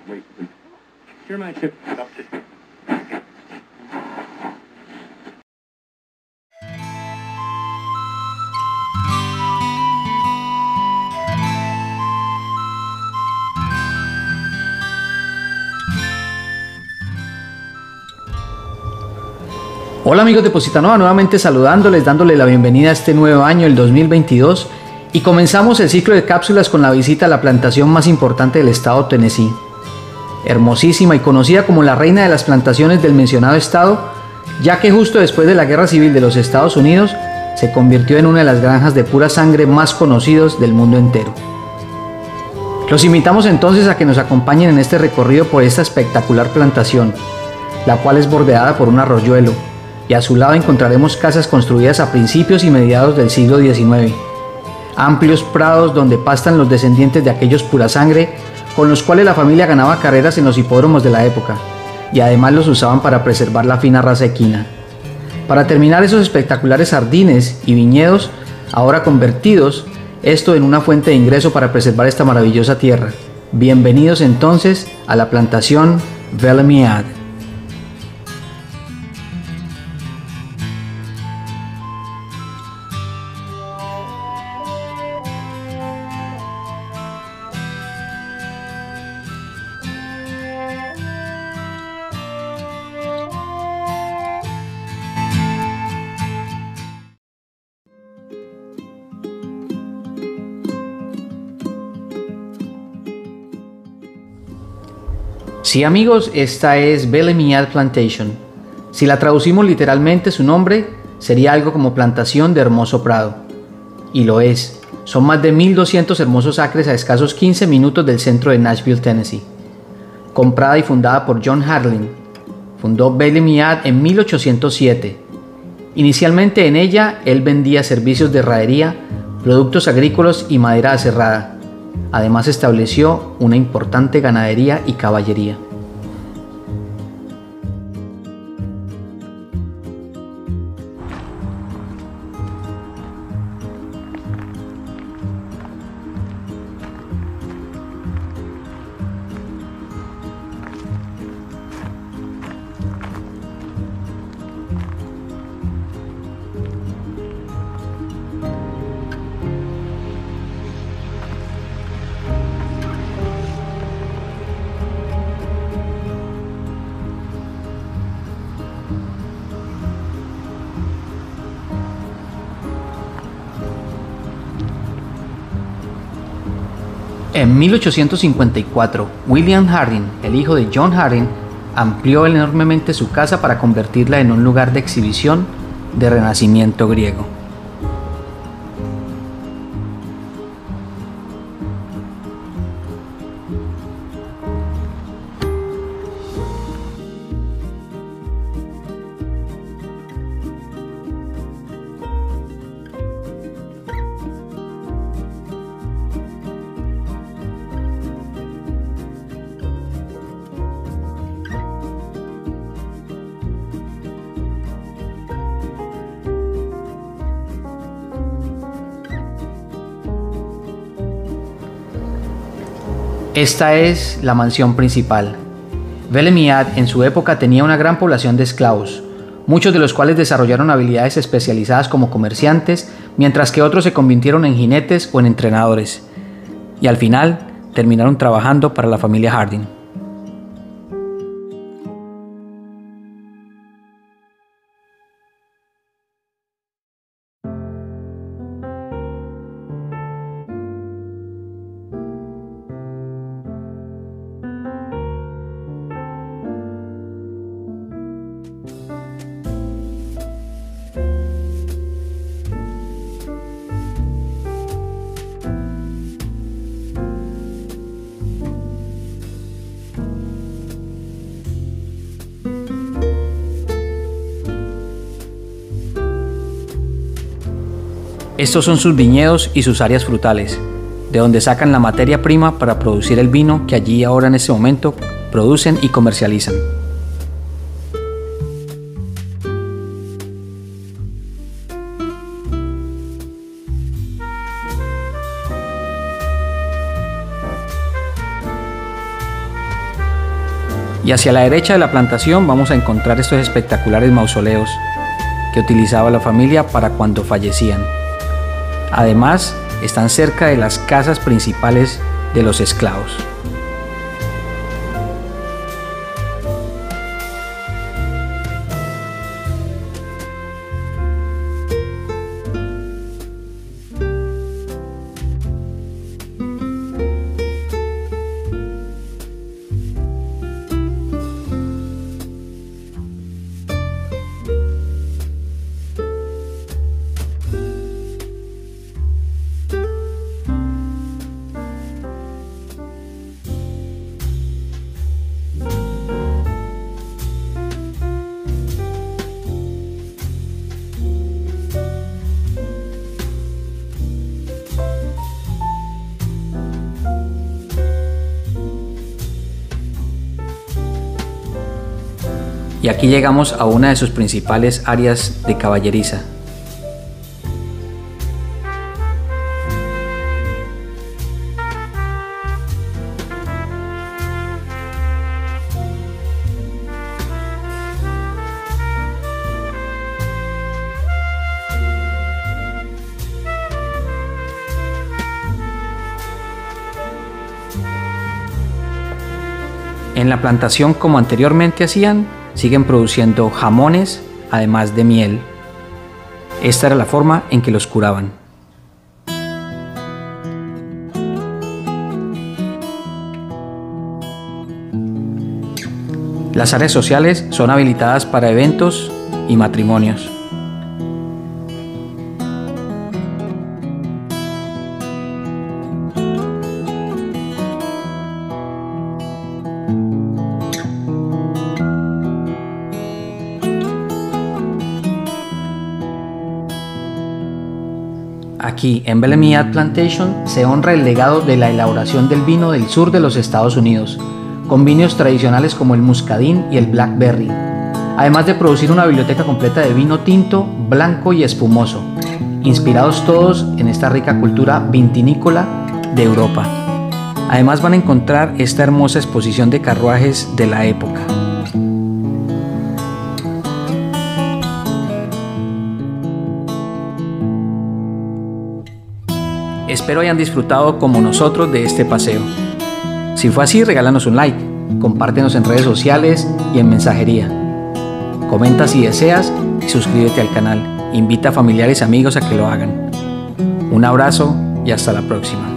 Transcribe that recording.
Hola amigos de Positanova, nuevamente saludándoles, dándole la bienvenida a este nuevo año, el 2022, y comenzamos el ciclo de cápsulas con la visita a la plantación más importante del estado Tennessee. Hermosísima y conocida como la reina de las plantaciones del mencionado estado, ya que justo después de la Guerra Civil de los Estados Unidos se convirtió en una de las granjas de pura sangre más conocidos del mundo entero. Los invitamos entonces a que nos acompañen en este recorrido por esta espectacular plantación, la cual es bordeada por un arroyuelo, y a su lado encontraremos casas construidas a principios y mediados del siglo XIX, amplios prados donde pastan los descendientes de aquellos pura sangre con los cuales la familia ganaba carreras en los hipódromos de la época, y además los usaban para preservar la fina raza equina. Para terminar esos espectaculares jardines y viñedos, ahora convertidos, esto en una fuente de ingreso para preservar esta maravillosa tierra. Bienvenidos entonces a la plantación Bellamy Ad. Sí amigos, esta es Bellamy Ad Plantation. Si la traducimos literalmente, su nombre sería algo como plantación de hermoso prado. Y lo es. Son más de 1200 hermosos acres a escasos 15 minutos del centro de Nashville, Tennessee. Comprada y fundada por John Harding, fundó Bellamy Ad en 1807. Inicialmente en ella, él vendía servicios de herradería, productos agrícolas y madera aserrada. Además estableció una importante ganadería y caballería. En 1854, William Harding, el hijo de John Harding, amplió enormemente su casa para convertirla en un lugar de exhibición de renacimiento griego. Esta es la mansión principal. Bellamy Ad en su época tenía una gran población de esclavos, muchos de los cuales desarrollaron habilidades especializadas como comerciantes, mientras que otros se convirtieron en jinetes o en entrenadores, y al final terminaron trabajando para la familia Harding. Estos son sus viñedos y sus áreas frutales, de donde sacan la materia prima para producir el vino que allí ahora en este momento producen y comercializan. Y hacia la derecha de la plantación vamos a encontrar estos espectaculares mausoleos que utilizaba la familia para cuando fallecían. Además, están cerca de las casas principales de los esclavos. Y aquí llegamos a una de sus principales áreas de caballeriza. En la plantación, como anteriormente hacían, siguen produciendo jamones, además de miel. Esta era la forma en que los curaban. Las áreas sociales son habilitadas para eventos y matrimonios. Aquí en Belle Meade Plantation se honra el legado de la elaboración del vino del sur de los Estados Unidos, con vinos tradicionales como el muscadín y el blackberry, además de producir una biblioteca completa de vino tinto, blanco y espumoso, inspirados todos en esta rica cultura vitivinícola de Europa. Además van a encontrar esta hermosa exposición de carruajes de la época. Espero hayan disfrutado como nosotros de este paseo. Si fue así, regálanos un like, compártenos en redes sociales y en mensajería. Comenta si deseas y suscríbete al canal. Invita a familiares y amigos a que lo hagan. Un abrazo y hasta la próxima.